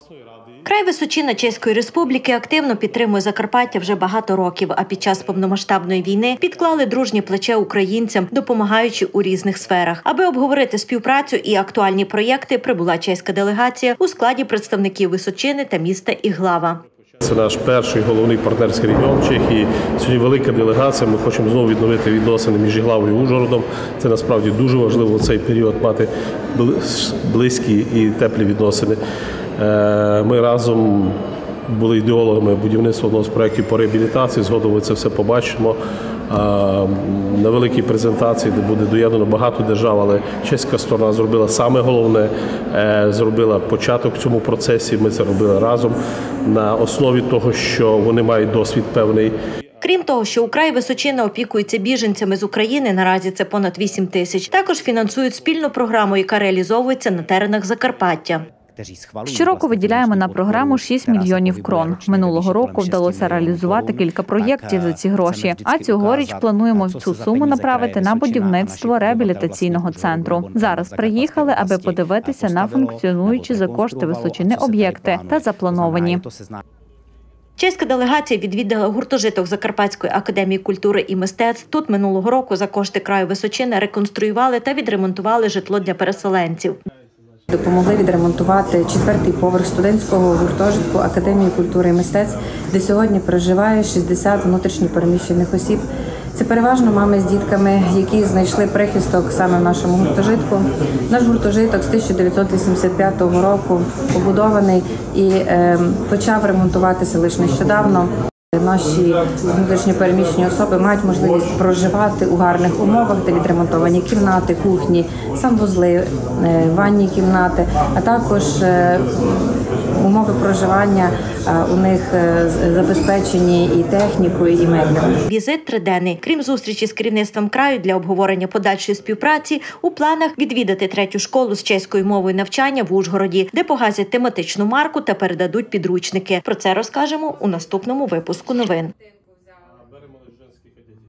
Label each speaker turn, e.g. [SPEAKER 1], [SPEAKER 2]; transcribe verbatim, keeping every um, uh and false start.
[SPEAKER 1] Край Височина Чеської Республіки активно підтримує Закарпаття вже багато років, а під час повномасштабної війни підклали дружнє плече українцям, допомагаючи у різних сферах. Аби обговорити співпрацю і актуальні проєкти, прибула чеська делегація у складі представників Височини та міста Іглава.
[SPEAKER 2] Це наш перший головний партнерський регіон Чехії. Сьогодні велика делегація. Ми хочемо знову відновити відносини між Іглавою і Ужгородом. Це насправді дуже важливо в цей період мати близькі і теплі відносини. Ми разом були ідеологами будівництва одного з проєктів по реабілітації. Згодом ви це все побачимо. На великій презентації, де буде доєднано багато держав, але чеська сторона зробила саме головне, зробила початок в цьому процесі. Ми це робили разом на основі того, що вони мають досвід певний.
[SPEAKER 1] Крім того, що у краї Височина опікується біженцями з України, наразі це понад вісім тисяч, також фінансують спільну програму, яка реалізовується на теренах Закарпаття.
[SPEAKER 3] Щороку виділяємо на програму шість мільйонів крон. Минулого року вдалося реалізувати кілька проєктів за ці гроші, а цьогоріч плануємо цю суму направити на будівництво реабілітаційного центру. Зараз приїхали, аби подивитися на функціонуючі за кошти Височини об'єкти та заплановані.
[SPEAKER 1] Чеська делегація відвідала гуртожиток Закарпатської академії культури і мистецтв. Тут минулого року за кошти краю Височини реконструювали та відремонтували житло для переселенців.
[SPEAKER 4] Допомогли відремонтувати четвертий поверх студентського гуртожитку Академії культури і мистецтв, де сьогодні проживає шістдесят внутрішньо переміщених осіб. Це переважно мами з дітками, які знайшли прихисток саме в нашому гуртожитку. Наш гуртожиток з тисяча дев'ятсот вісімдесят п'ятого року побудований і е, почав ремонтуватися лише нещодавно. Наші внутрішньо переміщені особи мають можливість проживати у гарних умовах, де відремонтовані кімнати, кухні, санвузли, ванні кімнати, а також умови проживання у них забезпечені і технікою, і меблями.
[SPEAKER 1] Візит триденний. Крім зустрічі з керівництвом краю для обговорення подальшої співпраці, у планах відвідати третю школу з чеською мовою навчання в Ужгороді, де погасять тематичну марку та передадуть підручники. Про це розкажемо у наступному випуску новин.